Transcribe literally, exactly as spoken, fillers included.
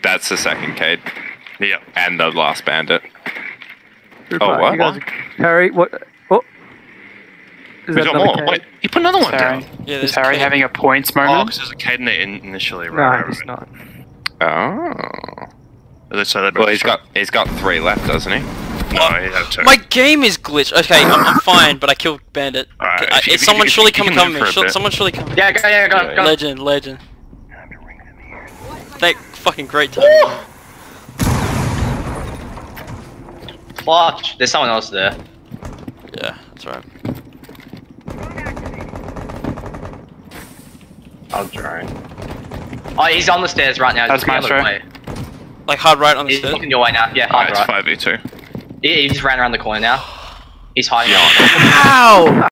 That's the second Cade. Yep. And the last bandit. Group Oh, up. what? You guys, Harry, what? Oh. Is We that got another more. Cade? Wait, you put another one Harry. down. Yeah, Is there's Harry Cade. having a points Oh, moment? because there's a Cade in there in initially, right? No, right, he's right. not. Oh. So they're Well, both he's got he's got three left, doesn't he? No, he had two. My game is glitched. Okay, I'm, I'm fine, but I killed Bandit. Alright, I, if you- it's if someone you- surely if you come and can cover live me. for a Sur- bit. someone surely come. Yeah, go, yeah, go, Yeah, go. Legend, legend. Thank fucking great time. Clutch. There's someone else there. Yeah, that's right. I'll drone. Oh, he's on the stairs right now. That's He's looking the Maestro. other way. Like hard right on the He's stairs. looking your way now. Yeah, Alright, hard it's right. five v two. He, he just ran around the corner now. He's hiding. Ow!